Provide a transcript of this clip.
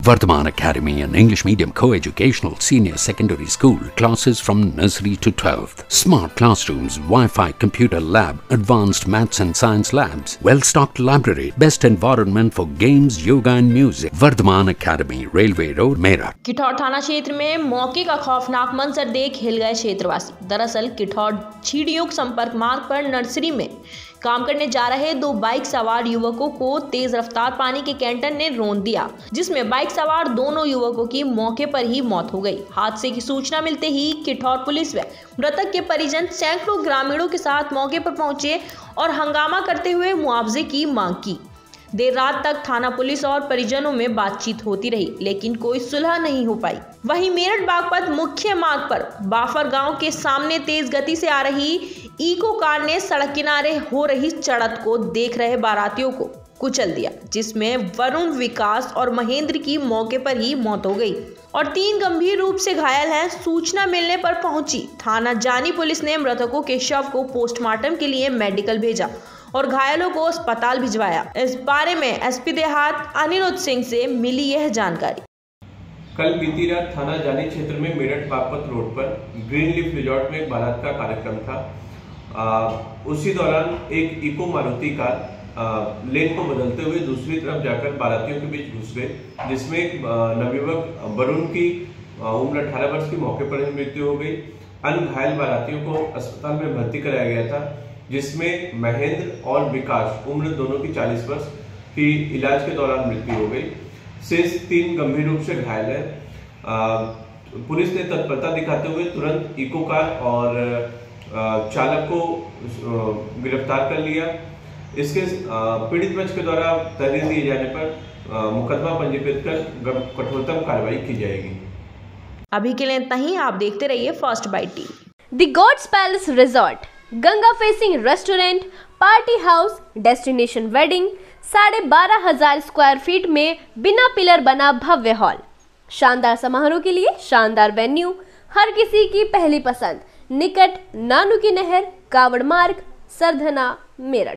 Vardhaman Academy, an English medium co-educational senior secondary school, classes from nursery to 12th. Smart classrooms, Wi-Fi computer lab, advanced maths and science labs, well-stocked library, best environment for games, yoga and music. Vardhaman Academy, Railway Road, Meerut. Kithore थाना क्षेत्र में मौके का खौफनाक मंजर देख हिल गए क्षेत्रवासी। दरअसल किठौर छीड़ियों संपर्क मार्ग पर नर्सरी में काम करने जा रहे दो बाइक सवार युवकों को तेज रफ्तार पानी के कैंटर ने रौंद दिया, जिसमें बाइक सवार दोनों युवकों की मौके पर ही मौत हो गई। हादसे की सूचना मिलते ही किठौर पुलिस व मृतक के परिजन सैकड़ों ग्रामीणों के साथ मौके पर पहुंचे और हंगामा करते हुए मुआवजे की मांग की। देर रात तक थाना पुलिस और परिजनों में बातचीत होती रही, लेकिन कोई सुलह नहीं हो पाई। वहीं मेरठ बागपत मुख्य मार्ग पर बाफर गांव के सामने तेज गति से आ रही इको कार ने सड़क किनारे हो रही चढ़त को देख रहे बारातियों को कुचल दिया, जिसमें वरुण, विकास और महेंद्र की मौके पर ही मौत हो गई और 3 गंभीर रूप से घायल हैं। सूचना मिलने पर पहुंची थाना जानी पुलिस ने मृतकों के शव को पोस्टमार्टम के लिए मेडिकल भेजा और घायलों को अस्पताल भिजवाया। इस बारे में एसपी देहात अनिरुद्ध सिंह से मिली यह जानकारी। कल बीती रात थाना जानी क्षेत्र में मेरठ बागपत रोड पर ग्रीन लीफ रिजॉर्ट में एक बारात का कार्यक्रम था। उसी दौरान एक इको मारुति कार लेन को बदलते हुए दूसरी तरफ जाकर बारातियों के बीच घुस गए, जिसमें एक नवयुवक वरुण की उम्र 18 वर्ष की मौके पर ही मृत्यु हो गई। अन्य घायल बारातियों को अस्पताल में भर्ती कराया गया था, जिसमें महेंद्र और विकास उम्र दोनों की 40 वर्ष की इलाज के दौरान मृत्यु हो गई। शेष 3 गंभीर रूप से घायल है। पुलिस ने तत्परता दिखाते हुए तुरंत इको कार और चालक को गिरफ्तार कर लिया। इसके पीड़ित पक्ष के द्वारा तहरीर दिए जाने पर मुकदमा पंजीकृत कर कठोरतम कार्रवाई की जाएगी। अभी के लिए इतना ही। आप देखते रहिए first bite TV. The gods palace resort, Ganga facing restaurant, party house, destination wedding, 12,500 square feet में बिना पिलर बना भव्य हॉल, शानदार समारोह के लिए शानदार वेन्यू, हर किसी की पहली पसंद, निकट नानू की नहर, कावड़ मार्ग, सरधना, मेरठ।